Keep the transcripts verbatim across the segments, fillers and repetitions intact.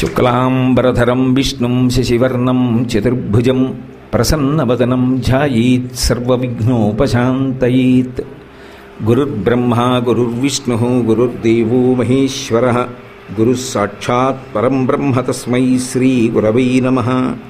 శుక్లాంబరధరం విష్ణుం శశివర్ణం చతుర్భుజం ప్రసన్నవదనం ధ్యాయేత్ సర్వవిఘ్నోపశాంతయేత్. గురుర్బ్రహ్మా గురుర్విష్ణుః గురుర్దేవో మహేశ్వరః గురుః సాక్షాత్ పరం బ్రహ్మ తస్మై శ్రీ గురవై నమః.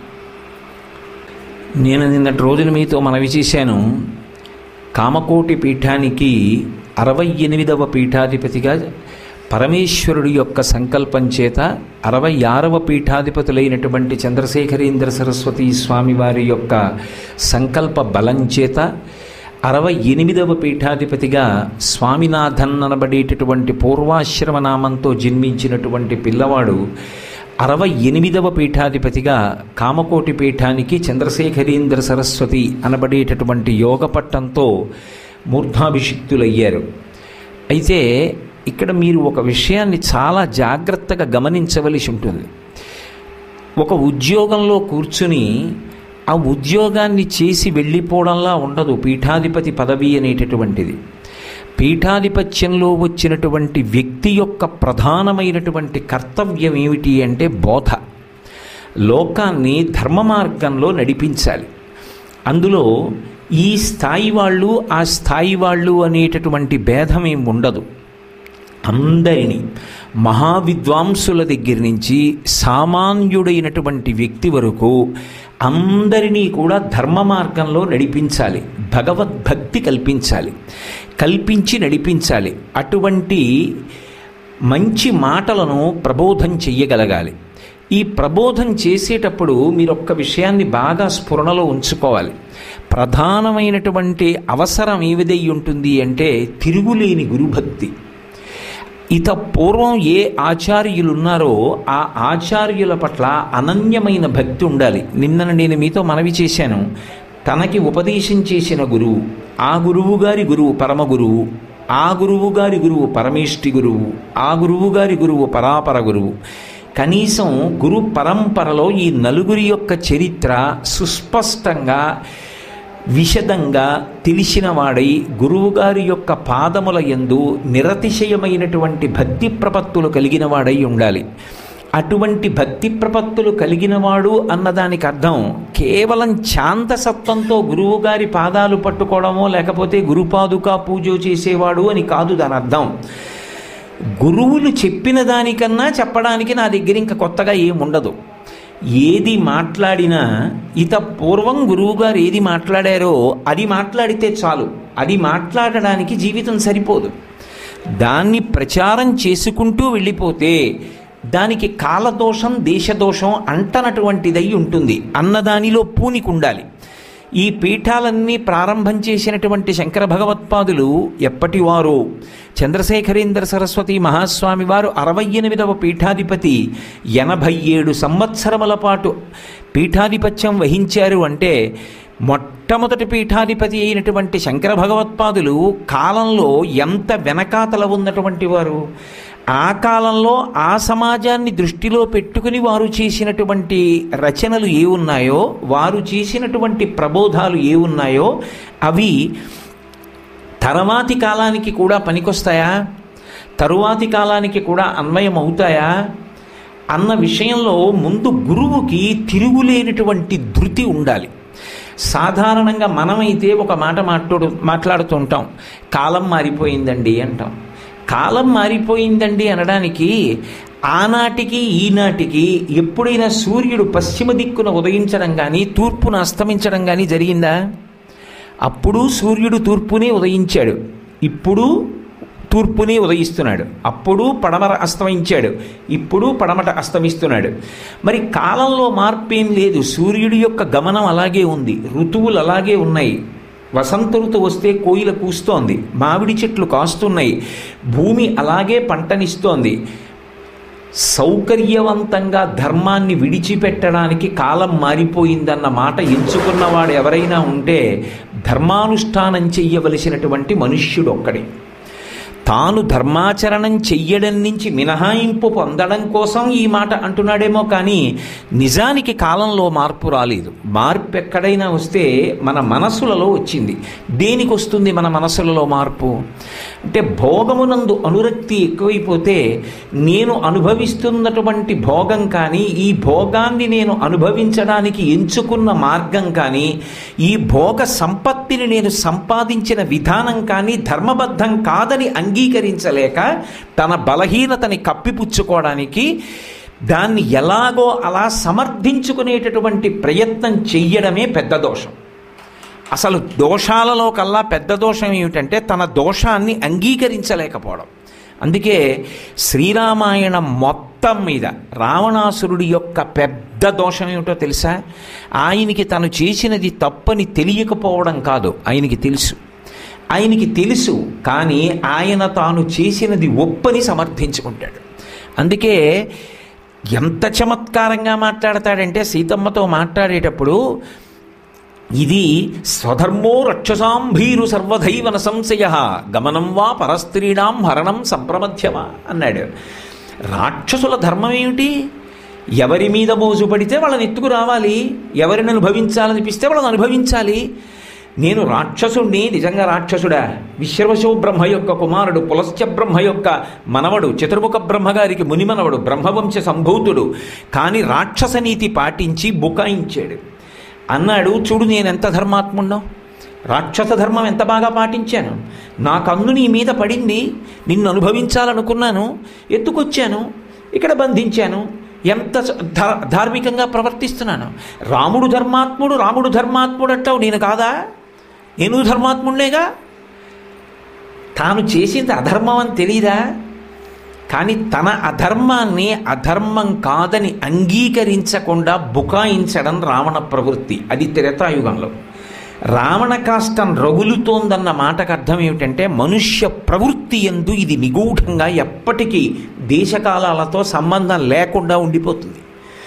నేను నిన్నటి రోజున మీతో మనవి చేశాను. కామకోటి పీఠానికి అరవై ఎనిమిదవ పీఠాధిపతిగా పరమేశ్వరుడి యొక్క సంకల్పం చేత అరవై ఆరవ పీఠాధిపతులైనటువంటి చంద్రశేఖరేంద్ర సరస్వతీ స్వామివారి యొక్క సంకల్ప బలం చేత అరవై ఎనిమిదవ పీఠాధిపతిగా స్వామినాథన్ అనబడేటటువంటి పూర్వాశ్రమ నామంతో జన్మించినటువంటి పిల్లవాడు అరవై ఎనిమిదవ పీఠాధిపతిగా కామకోటి పీఠానికి చంద్రశేఖరేంద్ర సరస్వతి అనబడేటటువంటి యోగ పట్టంతో మూర్ధాభిషిక్తులయ్యారు. అయితే ఇక్కడ మీరు ఒక విషయాన్ని చాలా జాగ్రత్తగా గమనించవలసి ఉంటుంది. ఒక ఉద్యోగంలో కూర్చుని ఆ ఉద్యోగాన్ని చేసి వెళ్ళిపోవడంలా ఉండదు పీఠాధిపతి పదవి అనేటటువంటిది. పీఠాధిపత్యంలో వచ్చినటువంటి వ్యక్తి యొక్క ప్రధానమైనటువంటి కర్తవ్యం ఏమిటి అంటే బోధ. లోకాన్ని ధర్మ మార్గంలో నడిపించాలి. అందులో ఈ స్థాయి వాళ్ళు ఆ స్థాయి వాళ్ళు అనేటటువంటి భేదం ఏం ఉండదు. అందరినీ మహావిద్వాంసుల దగ్గర నుంచి సామాన్యుడైనటువంటి వ్యక్తి వరకు అందరినీ కూడా ధర్మ మార్గంలో నడిపించాలి. భగవద్భక్తి కల్పించాలి, కల్పించి నడిపించాలి. అటువంటి మంచి మాటలను ప్రబోధం చెయ్యగలగాలి. ఈ ప్రబోధం చేసేటప్పుడు మీరు ఒక్క విషయాన్ని బాగా స్ఫురణలో ఉంచుకోవాలి. ప్రధానమైనటువంటి అవసరం ఏవిదై ఉంటుంది అంటే తిరుగులేని గురుభక్తి. ఇత పూర్వం ఏ ఆచార్యులు ఉన్నారో ఆ ఆచార్యుల పట్ల అనన్యమైన భక్తి ఉండాలి. నిన్న నేను మీతో మనవి చేశాను. తనకి ఉపదేశం చేసిన గురువు, ఆ గురువు గారి గురువు పరమ గురువు, ఆ గురువు గారి గురువు పరమేష్టి గురువు, ఆ గురువు గారి గురువు పరాపర గురువు. కనీసం గురు పరంపరలో ఈ నలుగురి యొక్క చరిత్ర సుస్పష్టంగా విశదంగా తెలిసిన వాడై గురువుగారి యొక్క పాదముల యందు నిరతిశయమైనటువంటి భక్తి ప్రపత్తులు కలిగిన వాడై ఉండాలి. అటువంటి భక్తి ప్రపత్తులు కలిగినవాడు అన్నదానికి అర్థం కేవలం శాంతసత్వంతో గురువుగారి పాదాలు పట్టుకోవడమో లేకపోతే గురుపాదుకా పూజ చేసేవాడు అని కాదు దాని అర్థం. గురువులు చెప్పిన దానికన్నా చెప్పడానికి నా దగ్గర ఇంకా కొత్తగా ఏముండదు. ఏది మాట్లాడినా ఇత పూర్వం గురువుగారు ఏది మాట్లాడారో అది మాట్లాడితే చాలు. అది మాట్లాడడానికి జీవితం సరిపోదు. దాన్ని ప్రచారం చేసుకుంటూ వెళ్ళిపోతే దానికి కాలదోషం దేశదోషం అంటనటువంటిదై ఉంటుంది. అన్నదానిలో పూనికి ఉండాలి. ఈ పీఠాలన్నీ ప్రారంభం చేసినటువంటి శంకర భగవత్పాదులు ఎప్పటివారో చంద్రశేఖరేంద్ర సరస్వతి మహాస్వామి వారు అరవై ఎనిమిదవ పీఠాధిపతి ఎనభై ఏడు సంవత్సరముల పాటు పీఠాధిపత్యం వహించారు అంటే మొట్టమొదటి పీఠాధిపతి అయినటువంటి శంకర భగవత్పాదులు కాలంలో ఎంత వెనకాతల ఉన్నటువంటి వారు. ఆ కాలంలో ఆ సమాజాన్ని దృష్టిలో పెట్టుకుని వారు చేసినటువంటి రచనలు ఏ ఉన్నాయో, వారు చేసినటువంటి ప్రబోధాలు ఏ ఉన్నాయో అవి తర్వాతి కాలానికి కూడా పనికొస్తాయా, తరువాతి కాలానికి కూడా అన్వయం అవుతాయా అన్న విషయంలో ముందు గురువుకి తిరుగులేనటువంటి ధృతి ఉండాలి. సాధారణంగా మనమైతే ఒక మాట మాట్లాడు మాట్లాడుతూ ఉంటాం, కాలం మారిపోయిందండి అంటాం. కాలం మారిపోయిందండి అనడానికి ఆనాటికి ఈనాటికి ఎప్పుడైనా సూర్యుడు పశ్చిమ దిక్కున ఉదయించడం కానీ తూర్పున అస్తమించడం కానీ జరిగిందా? అప్పుడు సూర్యుడు తూర్పునే ఉదయించాడు, ఇప్పుడు తూర్పునే ఉదయిస్తున్నాడు. అప్పుడు పడమర అస్తమించాడు, ఇప్పుడు పడమట అస్తమిస్తున్నాడు. మరి కాలంలో మార్పేం లేదు. సూర్యుడి యొక్క గమనం అలాగే ఉంది, ఋతువులు అలాగే ఉన్నాయి. వసంత ఋతువు వస్తే కోయిల కూస్తోంది, మామిడి చెట్లు కాస్తున్నాయి, భూమి అలాగే పంటనిస్తోంది. సౌకర్యవంతంగా ధర్మాన్ని విడిచిపెట్టడానికి కాలం మారిపోయిందన్న మాట ఎంచుకున్నవాడు ఎవరైనా ఉంటే ధర్మానుష్ఠానం చెయ్యవలసినటువంటి మనుష్యుడు ఒక్కడే. తాను ధర్మాచరణం చెయ్యడం నుంచి మినహాయింపు పొందడం కోసం ఈ మాట అంటున్నాడేమో కానీ నిజానికి కాలంలో మార్పు రాలేదు. మార్పు ఎక్కడైనా వస్తే మన మనసులలో వచ్చింది. దేనికి వస్తుంది మన మనసులలో మార్పు? అంటే భోగమునందు అనురక్తి ఎక్కువైపోతే నేను అనుభవిస్తున్నటువంటి భోగం కానీ, ఈ భోగాన్ని నేను అనుభవించడానికి ఎంచుకున్న మార్గం కానీ, ఈ భోగ సంపత్తిని నేను సంపాదించిన విధానం కానీ ధర్మబద్ధం కాదని అంగీకరించలేక తన బలహీనతని కప్పిపుచ్చుకోవడానికి దాన్ని ఎలాగో అలా సమర్థించుకునేటటువంటి ప్రయత్నం చెయ్యడమే పెద్ద దోషం. అసలు దోషాలలో కల్లా పెద్ద దోషం ఏమిటంటే తన దోషాన్ని అంగీకరించలేకపోవడం. అందుకే శ్రీరామాయణం మొత్తం మీద రావణాసురుడి యొక్క పెద్ద దోషం ఏమిటో తెలుసా? ఆయనకి తను చేసినది తప్పని తెలియకపోవడం కాదు, ఆయనకి తెలుసు. ఆయనకి తెలుసు కానీ ఆయన తాను చేసినది ఒప్పని సమర్థించుకుంటాడు. అందుకే ఎంత చమత్కారంగా మాట్లాడతాడంటే సీతమ్మతో మాట్లాడేటప్పుడు, ఇది స్వధర్మో రక్షసాంభీరు సర్వధైవన సంశయ గమనం వా పరస్త్రీణాం హరణం సంప్రమధ్యమా అన్నాడు. రాక్షసుల ధర్మం ఏమిటి? ఎవరి మీద మోజు పడితే వాళ్ళని ఎత్తుకు రావాలి, ఎవరిని అనుభవించాలనిపిస్తే వాళ్ళని అనుభవించాలి. నేను రాక్షసుణ్ణి, నిజంగా రాక్షసుడా? విశ్రవశో బ్రహ్మ యొక్క కుమారుడు, పులశ్చ బ్రహ్మ యొక్క మనవడు, చతుర్ముఖ బ్రహ్మగారికి మునిమనవడు, బ్రహ్మవంశ సంభూతుడు, కానీ రాక్షస నీతి పాటించి బుకాయించాడు. అన్నాడు, చూడు నేను ఎంత ధర్మాత్ముణ్ణో, రాక్షస ధర్మం ఎంత బాగా పాటించాను, నా కన్ను నీ మీద పడింది, నిన్ను అనుభవించాలనుకున్నాను, ఎత్తుకొచ్చాను, ఇక్కడ బంధించాను, ఎంత ధార్మికంగా ప్రవర్తిస్తున్నాను. రాముడు ధర్మాత్ముడు, రాముడు ధర్మాత్ముడు అంటావు, నేను కాదా? నేను ధర్మాత్ముడినేగా. తాను చేసింది అధర్మం అని తెలీదా? కానీ తన అధర్మాన్ని అధర్మం కాదని అంగీకరించకుండా బుకాయించడం రావణ ప్రవృత్తి. అది త్రేతాయుగంలో. రావణ కాష్టం రగులుతోందన్న మాటకు అర్థం ఏమిటంటే మనుష్య ప్రవృత్తి యందు ఇది నిగూఢంగా ఎప్పటికీ దేశకాలాలతో సంబంధం లేకుండా ఉండిపోతుంది.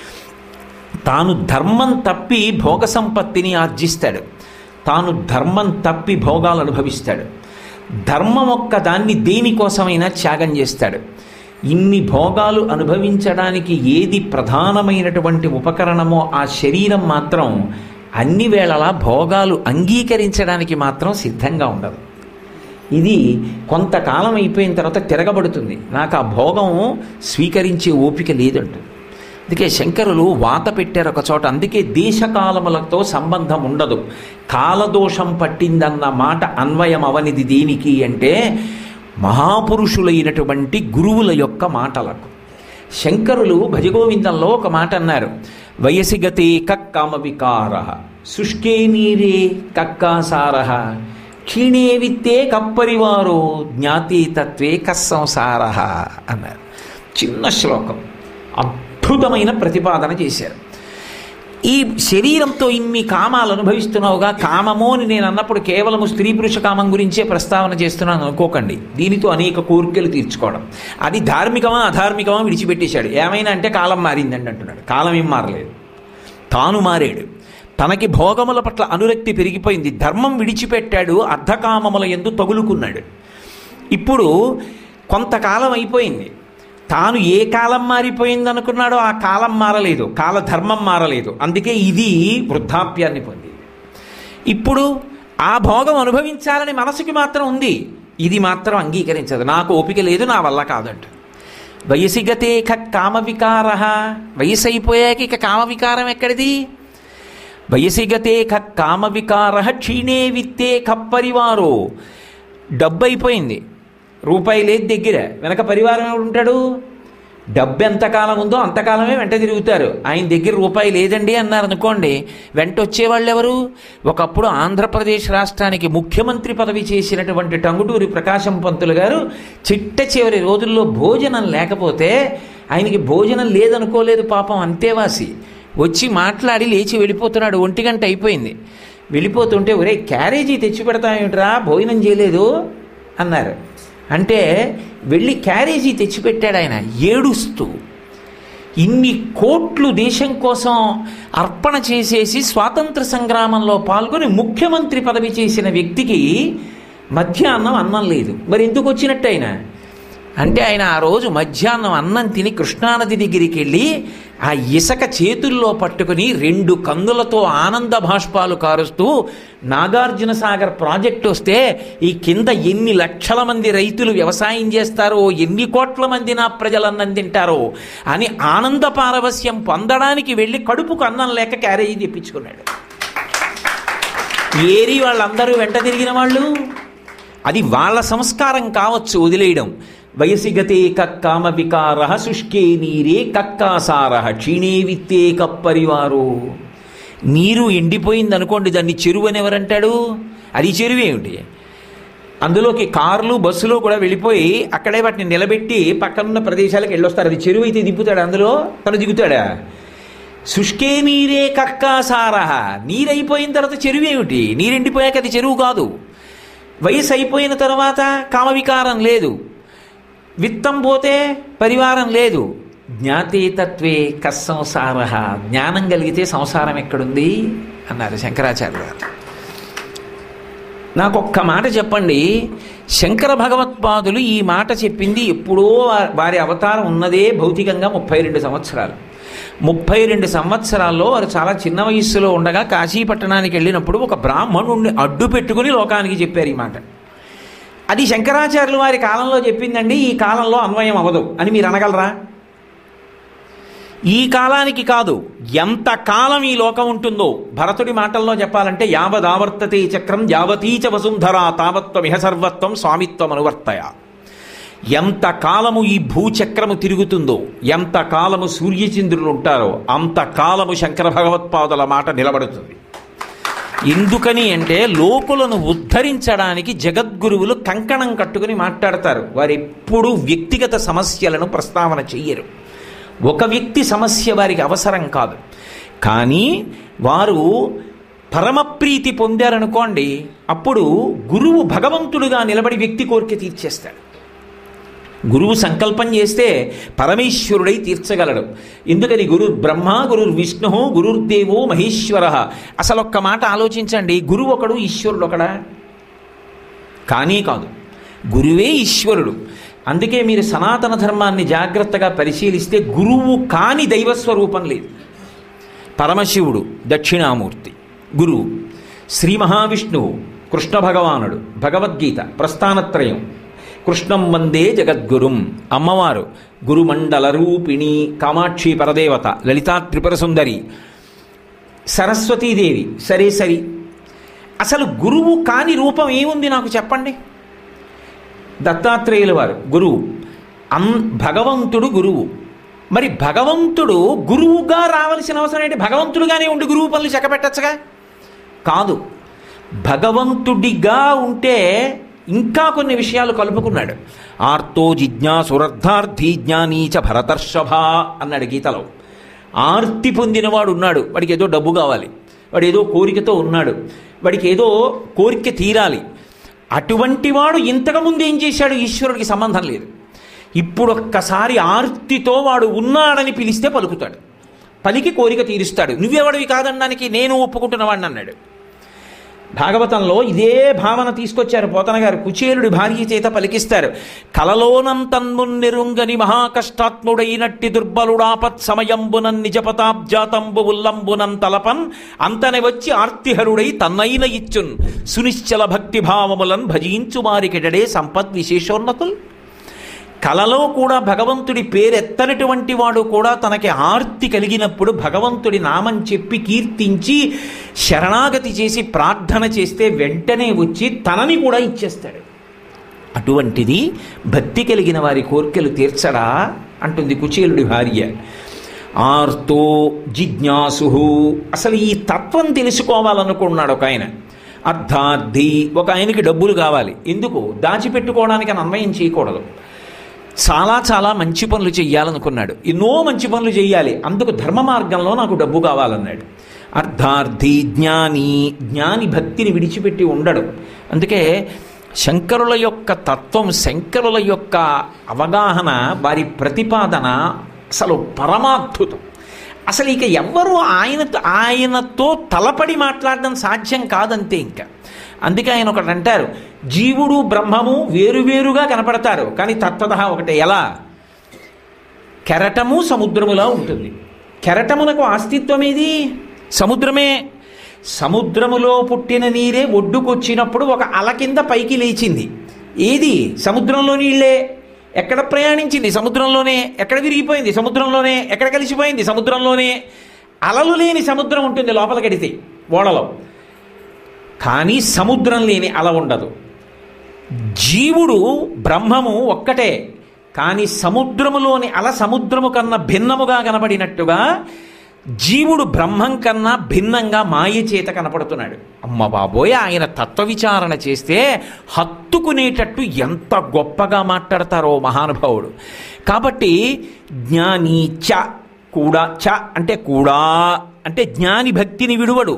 తాను ధర్మం తప్పి భోగ సంపత్తిని ఆర్జిస్తాడు, తాను ధర్మం తప్పి భోగాలు అనుభవిస్తాడు, ధర్మం ఒక్క దాన్ని దేనికోసమైనా త్యాగం చేస్తాడు. ఇన్ని భోగాలు అనుభవించడానికి ఏది ప్రధానమైనటువంటి ఉపకరణమో ఆ శరీరం మాత్రం అన్ని వేళలా భోగాలు అంగీకరించడానికి మాత్రం సిద్ధంగా ఉండదు. ఇది కొంతకాలం అయిపోయిన తర్వాత తిరగబడుతుంది, నాకు ఆ భోగం స్వీకరించే ఓపిక లేదంటుంది. అందుకే శంకరులు వాత పెట్టారు ఒక చోట. అందుకే దేశకాలములతో సంబంధం ఉండదు. కాలదోషం పట్టిందన్న మాట అన్వయం అవనిది దేనికి అంటే మహాపురుషులైనటువంటి గురువుల యొక్క మాటలకు. శంకరులు భజగోవిందంలో ఒక మాట అన్నారు, వయసి గతే కక్కామ వికార శుష్కే నీరే కక్కాసార క్షీణే విత్తే కప్పరివారో జ్ఞాతే తత్వే కస్సంసార అన్నారు. చిన్న శ్లోకం, అద్భుతమైన ప్రతిపాదన చేశారు. ఈ శరీరంతో ఇన్ని కామాలు అనుభవిస్తున్నావుగా, కామము అని నేను అన్నప్పుడు కేవలము స్త్రీ పురుష కామం గురించే ప్రస్తావన చేస్తున్నాను అనుకోకండి. దీనితో అనేక కోరికలు తీర్చుకోవడం, అది ధార్మికమా అధార్మికమా విడిచిపెట్టేశాడు. ఏమైనా అంటే కాలం మారిందండి అంటున్నాడు. కాలం ఏం మారలేదు, తాను మారాడు. తనకి భోగముల పట్ల అనురక్తి పెరిగిపోయింది, ధర్మం విడిచిపెట్టాడు, అర్ధకామముల యందు తగులుకున్నాడు. ఇప్పుడు కొంతకాలం అయిపోయింది, తాను ఏ కాలం మారిపోయింది అనుకున్నాడో ఆ కాలం మారలేదు, కాలధర్మం మారలేదు. అందుకే ఇది వృద్ధాప్యాన్ని పొందింది. ఇప్పుడు ఆ భోగం అనుభవించాలని మనసుకి మాత్రం ఉంది, ఇది మాత్రం అంగీకరించదు. నాకు ఓపిక లేదు, నా వల్ల కాదంట. వయసిగతే క కామ వికార, వయసు అయిపోయాక ఇక కామ వికారం ఎక్కడిది? వయసిగతే క కామ వికార క్షీణే విత్తే కప్పరివారో. డబ్బు అయిపోయింది, రూపాయి లేదు దగ్గర, వెనక పరివారం ఎవడు ఉంటాడు? డబ్బు ఎంతకాలం ఉందో అంతకాలమే వెంట తిరుగుతారు. ఆయన దగ్గర రూపాయి లేదండి అన్నారు అనుకోండి, వెంట వచ్చేవాళ్ళు ఎవరు? ఒకప్పుడు ఆంధ్రప్రదేశ్ రాష్ట్రానికి ముఖ్యమంత్రి పదవి చేసినటువంటి టంగుటూరి ప్రకాశం పంతులు గారు చిట్ట చివరి రోజుల్లో భోజనం లేకపోతే, ఆయనకి భోజనం లేదనుకోలేదు పాపం, అంతేవాసి వచ్చి మాట్లాడి లేచి వెళ్ళిపోతున్నాడు. ఒంటి గంట అయిపోయింది, వెళ్ళిపోతుంటే ఒరే క్యారేజీ తెచ్చి పెడతామేమిట్రా, భోజనం చేయలేదు అన్నారు. అంటే వెళ్ళి క్యారేజీ తెచ్చిపెట్టాడు ఆయన ఏడుస్తూ. ఇన్ని కోట్లు దేశం కోసం అర్పణ చేసేసి స్వాతంత్ర సంగ్రామంలో పాల్గొని ముఖ్యమంత్రి పదవి చేసిన వ్యక్తికి మధ్యాహ్నం అన్నం లేదు. మరి ఎందుకు వచ్చినట్టు ఆయన అంటే ఆయన ఆ రోజు మధ్యాహ్నం అన్నం తిని కృష్ణానది దగ్గరికి వెళ్ళి ఆ ఇసక చేతుల్లో పట్టుకుని రెండు కందులతో ఆనంద భాష్పాలు కారుస్తూ నాగార్జున సాగర్ ప్రాజెక్టు వస్తే ఈ కింద ఎన్ని లక్షల మంది రైతులు వ్యవసాయం చేస్తారో, ఎన్ని కోట్ల మంది నా ప్రజలు అన్నం తింటారో అని ఆనంద పారవస్యం పొందడానికి వెళ్ళి కడుపుకు అన్నం లేక క్యారేజీ తెప్పించుకున్నాడు. ఏరి వాళ్ళందరూ వెంట తిరిగిన వాళ్ళు. అది వాళ్ళ సంస్కారం కావచ్చు వదిలేయడం. వయసిగతే కక్కామ వికార శుష్కే నీరే కక్కాసార క్షీణే విత్తే కప్పరివారు. నీరు ఎండిపోయింది అనుకోండి, దాన్ని చెరువు అని ఎవరంటాడు? అది చెరువు ఏమిటి? అందులోకి కార్లు బస్సులో కూడా వెళ్ళిపోయి అక్కడే వాటిని నిలబెట్టి పక్కనున్న ప్రదేశాలకు వెళ్ళొస్తారు. అది చెరువు అయితే దింపుతాడు, అందులో తను దిగుతాడా? శుష్కే నీరే కక్కాసార. నీరైపోయిన తర్వాత చెరువు ఏమిటి? నీరెండిపోయాక అది చెరువు కాదు. వయసు అయిపోయిన తర్వాత కామవికారం లేదు, విత్తం పోతే పరివారం లేదు. జ్ఞాతేతత్వే కస్సంసార. జ్ఞానం కలిగితే సంసారం ఎక్కడుంది అన్నారు శంకరాచార్య గారు. నాకొక్క మాట చెప్పండి, శంకర భగవత్పాదులు ఈ మాట చెప్పింది ఎప్పుడో వారి అవతారం ఉన్నదే భౌతికంగా ముప్పై రెండు సంవత్సరాలు. ముప్పై రెండు సంవత్సరాల్లో వారు చాలా చిన్న వయస్సులో ఉండగా కాశీ పట్టణానికి వెళ్ళినప్పుడు ఒక బ్రాహ్మణుడిని అడ్డు పెట్టుకుని లోకానికి చెప్పారు ఈ మాట. అది శంకరాచార్యులు వారి కాలంలో చెప్పిందండి, ఈ కాలంలో అన్వయం అవ్వదు అని మీరు అనగలరా? ఈ కాలానికి కాదు, ఎంత కాలం ఈ లోకం ఉంటుందో భరతుడి మాటల్లో చెప్పాలంటే యావదావర్తతే చక్రం యావతీచ వసుంధరా తావత్వమిహ సర్వత్వం స్వామిత్వం అనువర్తయ. ఎంత కాలము ఈ భూచక్రము తిరుగుతుందో, ఎంత కాలము సూర్యచంద్రులు ఉంటారో అంత కాలము శంకర భగవత్పాదుల మాట నిలబడుతుంది. ఎందుకని అంటే లోకులను ఉద్ధరించడానికి జగద్గురువులు కంకణం కట్టుకుని మాట్లాడతారు. వారు ఎప్పుడూ వ్యక్తిగత సమస్యలను ప్రస్తావన చెయ్యరు. ఒక వ్యక్తి సమస్య వారికి అవసరం కాదు. కానీ వారు పరమప్రీతి పొందారనుకోండి, అప్పుడు గురువు భగవంతుడుగా నిలబడి వ్యక్తి కోరిక తీర్చేస్తాడు. గురువు సంకల్పం చేస్తే పరమేశ్వరుడై తీర్చగలడు. ఎందుకని గురు బ్రహ్మ, గురు విష్ణు, గురుర్దేవో మహేశ్వర. అసలు ఒక్క మాట ఆలోచించండి, గురువు ఒకడు ఈశ్వరుడు ఒకడా? కానీ కాదు, గురువే ఈశ్వరుడు. అందుకే మీరు సనాతన ధర్మాన్ని జాగ్రత్తగా పరిశీలిస్తే గురువు కాని దైవస్వరూపం లేదు. పరమశివుడు దక్షిణామూర్తి గురువు, శ్రీ మహావిష్ణువు కృష్ణ భగవానుడు, భగవద్గీత ప్రస్థానత్రయం, కృష్ణం వందే జగద్గురుం, అమ్మవారు గురుమండల రూపిణి కామాక్షి పరదేవత, లలితా త్రిపుర సుందరి, సరస్వతీదేవి. సరే సరి, అసలు గురువు కాని రూపం ఏముంది నాకు చెప్పండి? దత్తాత్రేయుల వారు గురువు, అన్ భగవంతుడు గురువు. మరి భగవంతుడు గురువుగా రావలసిన అవసరం ఏంటి? భగవంతుడుగానే ఉండి గురువు పనులు చెక్కబెట్టచ్చుగా? కాదు, భగవంతుడిగా ఉంటే ఇంకా కొన్ని విషయాలు కలుపుకున్నాడు. ఆర్తో జిజ్ఞాసురర్థార్థి జ్ఞానీచ భరతర్షభ అన్నాడు గీతలో. ఆర్తి పొందినవాడు ఉన్నాడు, వాడికి ఏదో డబ్బు కావాలి, వాడు ఏదో కోరికతో ఉన్నాడు, వాడికి ఏదో కోరిక తీరాలి. అటువంటి వాడు ఇంతకుముందు ఏం చేశాడు? ఈశ్వరుడికి సంబంధం లేదు. ఇప్పుడు ఒక్కసారి ఆర్తితో వాడు ఉన్నాడని పిలిస్తే పలుకుతాడు, పలికి కోరిక తీరుస్తాడు. నువ్వెవడివి కాదనడానికి నేను ఒప్పుకుంటున్నవాడిని అన్నాడు. భాగవతంలో ఇదే భావన తీసుకొచ్చారు పోతన గారు. కుచేలుడి భార్య చేత పలికిస్తారు, కలలోనంతన్మున్నెరుంగని మహాకష్టాత్ముడైనట్టి దుర్బలుడాపత్ సమయంబునన్ నిజపతాబ్జాతంబు ఉల్లంబునం తలపన్ అంతనే వచ్చి ఆర్తిహరుడై తన్నైన ఇచ్చున్ సునిశ్చల భక్తిభావములన్ భజించు వారికిడడే సంపద్ విశేషోన్నతుల్. కలలో కూడా భగవంతుడి పేరెత్తనటువంటి వాడు కూడా తనకి ఆర్తి కలిగినప్పుడు భగవంతుడి నామం చెప్పి కీర్తించి శరణాగతి చేసి ప్రార్థన చేస్తే వెంటనే వచ్చి తనని కూడా ఇచ్చేస్తాడు. అటువంటిది భక్తి కలిగిన వారి కోర్కెలు తీర్చడా అంటుంది కుచేలుడి భార్య. ఆర్తో జిజ్ఞాసు, అసలు ఈ తత్వం తెలుసుకోవాలనుకున్నాడు ఒక ఆయన. అర్థార్థి, ఒక ఆయనకి డబ్బులు కావాలి. ఎందుకు? దాచిపెట్టుకోవడానికి అని అన్వయం చేయకూడదు. చాలా చాలా మంచి పనులు చెయ్యాలనుకున్నాడు, ఎన్నో మంచి పనులు చెయ్యాలి, అందుకు ధర్మ మార్గంలో నాకు డబ్బు కావాలన్నాడు. అర్థార్థి జ్ఞాని, జ్ఞాని భక్తిని విడిచిపెట్టి ఉండడు. అందుకే శంకరుల యొక్క తత్వం, శంకరుల యొక్క అవగాహన, వారి ప్రతిపాదన అసలు పరమాద్భుతం. అసలు ఇక ఎవ్వరూ ఆయనతో ఆయనతో తలపడి మాట్లాడడం సాధ్యం కాదంతే. ఇంకా అందుకే ఆయన ఒకటి అంటారు, జీవుడు బ్రహ్మము వేరువేరుగా కనపడతారు, కానీ తత్వతః ఒకటే. ఎలా? కెరటము సముద్రములా ఉంటుంది. కెరటమునకు అస్తిత్వం ఏది? సముద్రమే. సముద్రములో పుట్టిన నీరే ఒడ్డుకొచ్చినప్పుడు ఒక అల కింద పైకి లేచింది. ఏది? సముద్రంలో నీళ్ళే. ఎక్కడ ప్రయాణించింది? సముద్రంలోనే. ఎక్కడ విరిగిపోయింది? సముద్రంలోనే. ఎక్కడ కలిసిపోయింది? సముద్రంలోనే. అలలు లేని సముద్రం ఉంటుంది లోపలికెడితే ఓడలో, కానీ సముద్రం లేని అల ఉండదు. జీవుడు బ్రహ్మము ఒక్కటే, కానీ సముద్రములోని అల సముద్రము కన్నా భిన్నముగా కనబడినట్టుగా జీవుడు బ్రహ్మం కన్నా భిన్నంగా మాయ చేత కనపడుతున్నాడు. అమ్మ బాబోయ్, ఆయన తత్వ విచారణ చేస్తే హత్తుకునేటట్టు ఎంత గొప్పగా మాట్లాడతారో మహానుభావుడు. కాబట్టి జ్ఞాని చ కూడా, చ అంటే కూడా అంటే జ్ఞాని భక్తిని విడువడు.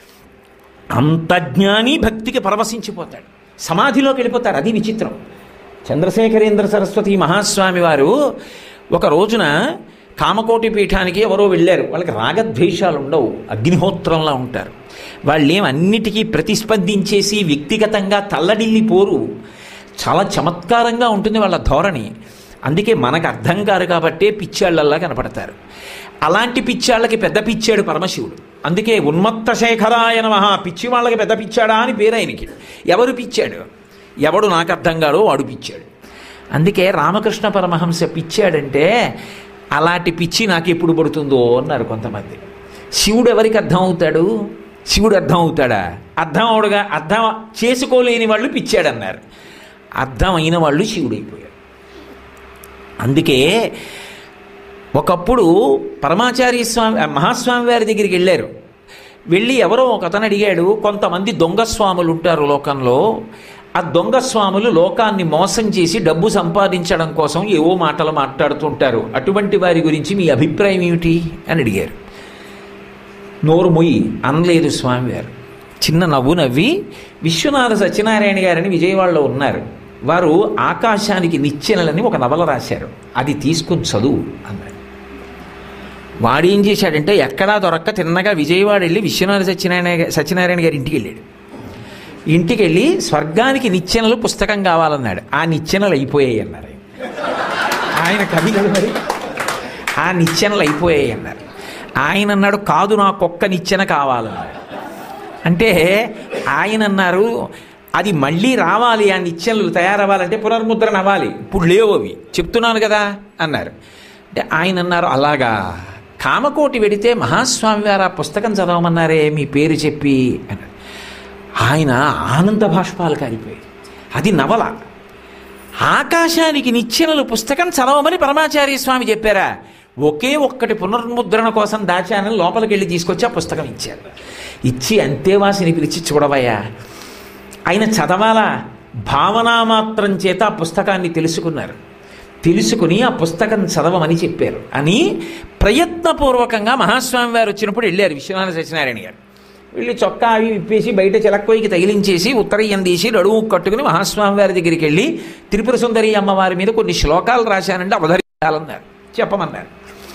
అంత జ్ఞాని భక్తికి పరవశించిపోతాడు, సమాధిలోకి వెళ్ళిపోతారు. అది విచిత్రం. చంద్రశేఖరేంద్ర సరస్వతి మహాస్వామి వారు ఒక రోజున కామకోటి పీఠానికి ఎవరో వెళ్ళారు. వాళ్ళకి రాగద్వేషాలు ఉండవు, అగ్నిహోత్రంలా ఉంటారు. వాళ్ళేం అన్నిటికీ ప్రతిస్పందించేసి వ్యక్తిగతంగా తల్లడిల్లిపోరు. చాలా చమత్కారంగా ఉంటుంది వాళ్ళ ధోరణి. అందుకే మనకు అర్థం కారు కాబట్టే పిచ్చాళ్ళల్లా కనపడతారు. అలాంటి పిచ్చాళ్ళకి పెద్ద పిచ్చాడు పరమశివుడు. అందుకే ఉన్మత్త శేఖరాయ నమః, పిచ్చి వాళ్ళకి పెద్ద పిచ్చాడా అని పేరు ఆయనకి. ఎవరు పిచ్చాడు? ఎవడు నాకు అర్థం కాడో వాడు పిచ్చాడు. అందుకే రామకృష్ణ పరమహంస పిచ్చాడంటే అలాంటి పిచ్చి నాకు ఎప్పుడు పడుతుందో అన్నారు కొంతమంది. శివుడు ఎవరికి అర్థం అవుతాడు? శివుడు అర్థం అవుతాడా? అర్థం అవడుగా. అర్థం చేసుకోలేని వాళ్ళు పిచ్చాడన్నారు, అర్థం అయిన వాళ్ళు శివుడు అయిపోయారు. అందుకే ఒకప్పుడు పరమాచార్య స్వామి మహాస్వామి వారి దగ్గరికి వెళ్ళారు. వెళ్ళి ఎవరో ఒక అతను అడిగాడు, కొంతమంది దొంగ స్వాములు ఉంటారు లోకంలో, ఆ దొంగ స్వాములు లోకాన్ని మోసం చేసి డబ్బు సంపాదించడం కోసం ఏవో మాటలు మాట్లాడుతుంటారు, అటువంటి వారి గురించి మీ అభిప్రాయం ఏమిటి అని అడిగారు. నోరు మొయ్యి అనలేదు స్వామివారు. చిన్న నవ్వు నవ్వి, విశ్వనాథ సత్యనారాయణ గారని విజయవాడలో ఉన్నారు, వారు ఆకాశానికి నిచ్చెనలని ఒక నవల రాశారు, అది తీసుకుని చదువు అన్నారు. వాడేం చేశాడంటే ఎక్కడా దొరక్క తిన్నగా విజయవాడ వెళ్ళి విశ్వనాథ సత్యనారాయణ సత్యనారాయణ గారి ఇంటికి వెళ్ళాడు. ఇంటికి వెళ్ళి స్వర్గానికి నిచ్చెనలు పుస్తకం కావాలన్నాడు. ఆ నిచ్చెనలు అయిపోయాయి అన్నారు. ఆయన కవి కదా మరి, ఆ నిచ్చెనలు అయిపోయాయి అన్నారు. ఆయన అన్నాడు, కాదు నాకొక్క నిచ్చెన కావాలన్నాడు. అంటే ఆయన అన్నారు, అది మళ్ళీ రావాలి, ఆ నిచ్చెనలు తయారవ్వాలంటే పునర్ముద్రణ అవ్వాలి, ఇప్పుడు లేవు అవి, చెప్తున్నాను కదా అన్నారు. అంటే ఆయన అన్నారు, అలాగా, కామకోటి వెడితే మహాస్వామి వారు ఆ పుస్తకం చదవమన్నారే మీ పేరు చెప్పి అన్నారు. ఆయన ఆనంద భాష్పాలు కారిపోయాయి. అది నవల. ఆకాశానికి నిచ్చెనలు పుస్తకం చదవమని పరమాచార్య స్వామి చెప్పారా? ఒకే ఒక్కటి పునర్ముద్రణ కోసం దాచానని లోపలికి వెళ్ళి తీసుకొచ్చి ఆ పుస్తకం ఇచ్చారు. ఇచ్చి అంతేవాసిని పిలిచి చూడవయ్యా, ఆయన చదవాలా? భావనామాత్రం చేత ఆ పుస్తకాన్ని తెలుసుకున్నారు. తెలుసుకుని ఆ పుస్తకం చదవమని చెప్పారు అని ప్రయత్నపూర్వకంగా మహాస్వామి వారు వచ్చినప్పుడు వెళ్ళారు విశ్వనాథ సత్యనారాయణ గారు. వెళ్ళి చొక్కా అవి విప్పేసి బయట చిలక్కోయికి తగిలించేసి ఉత్తరయ్యం తీసి నడుము కట్టుకుని మహాస్వామి వారి దగ్గరికి వెళ్ళి త్రిపుర సుందరి అమ్మవారి మీద కొన్ని శ్లోకాలు రాశానంటే అవధరించాలన్నారు, చెప్పమన్నారు.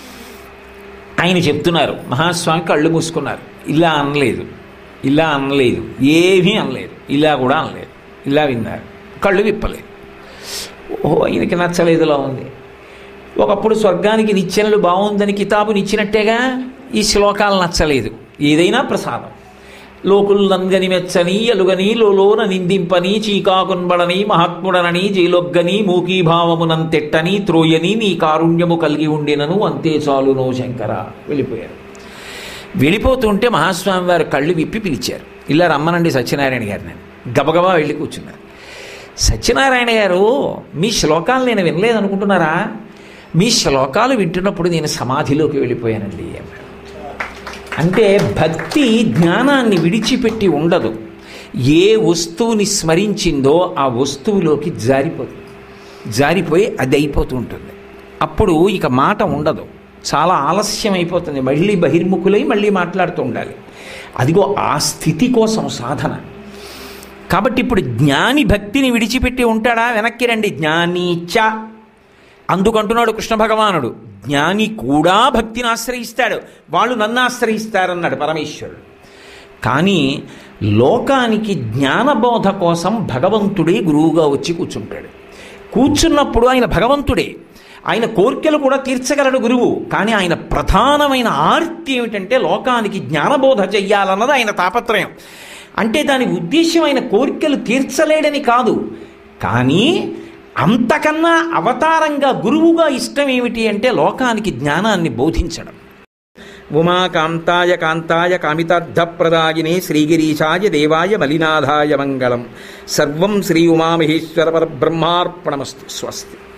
ఆయన చెప్తున్నారు, మహాస్వామి కళ్ళు మూసుకున్నారు. ఇలా అనలేదు, ఇలా అనలేదు, ఏమీ అనలేదు, ఇలా కూడా అనలేదు, ఇలా విన్నారు, కళ్ళు విప్పలేదు. ఓహో, ఆయనకి నచ్చలేదులా ఉంది. ఒకప్పుడు స్వర్గానికి నిచ్చెనలు బాగుందని కితాబుని ఇచ్చినట్టేగా, ఈ శ్లోకాలు నచ్చలేదు. ఏదైనా ప్రసాదం. లోకుల్నంగని మెచ్చని ఎలుగని లోలోన నిందింపని చీకాకున్బడని మహాత్ముడనని జైలొగ్గని మూకీభావమునంతెట్టని త్రోయని నీ కారుణ్యము కలిగి ఉండినను అంతే చాలునో శంకర. వెళ్ళిపోయారు. వెళ్ళిపోతుంటే మహాస్వామి వారు కళ్ళు విప్పి పిలిచారు, ఇలా రమ్మనండి సత్యనారాయణ గారిని. గబగబా వెళ్ళి కూర్చున్నారు. సత్యనారాయణ గారు, మీ శ్లోకాలు నేను వినలేదనుకుంటున్నారా? మీ శ్లోకాలు వింటున్నప్పుడు నేను సమాధిలోకి వెళ్ళిపోయానండి అన్నారు. అంటే భక్తి జ్ఞానాన్ని విడిచిపెట్టి ఉండదు. ఏ వస్తువుని స్మరించిందో ఆ వస్తువులోకి జారిపోతుంది, జారిపోయి అది అయిపోతూ ఉంటుంది. అప్పుడు ఇక మాట ఉండదు, చాలా ఆలస్యం అయిపోతుంది. మళ్ళీ బహిర్ముఖులై మళ్ళీ మాట్లాడుతూ ఉండాలి. అదిగో ఆ స్థితి కోసం సాధన. కాబట్టి ఇప్పుడు జ్ఞాని భక్తిని విడిచిపెట్టి ఉంటాడా? వెనక్కి రండి. జ్ఞాని చ అందుకంటున్నాడు కృష్ణ భగవానుడు, జ్ఞాని కూడా భక్తిని ఆశ్రయిస్తాడు, వాళ్ళు నన్ను ఆశ్రయిస్తారన్నాడు పరమేశ్వరుడు. కానీ లోకానికి జ్ఞానబోధ కోసం భగవంతుడే గురువుగా వచ్చి కూర్చుంటాడు. కూర్చున్నప్పుడు ఆయన భగవంతుడే, ఆయన కోర్కెలు కూడా తీర్చగలడు గురువు. కానీ ఆయన ప్రధానమైన ఆర్తి ఏమిటంటే లోకానికి జ్ఞానబోధ చెయ్యాలన్నది ఆయన తాపత్రయం. అంటే దాని ఉద్దేశ్యం ఆయన కోరికలు తీర్చలేడని కాదు, కానీ అంతకన్నా అవతారంగా గురువుగా ఇష్టం ఏమిటి అంటే లోకానికి జ్ఞానాన్ని బోధించడం. ఉమాకాంతాయ కాంతాయ కామితార్థప్రదాయినే శ్రీగిరీశాయ దేవాయ మలినాథాయ మంగళం. సర్వం శ్రీ ఉమామహేశ్వర పరబ్రహ్మార్పణమస్తు. స్వస్తి.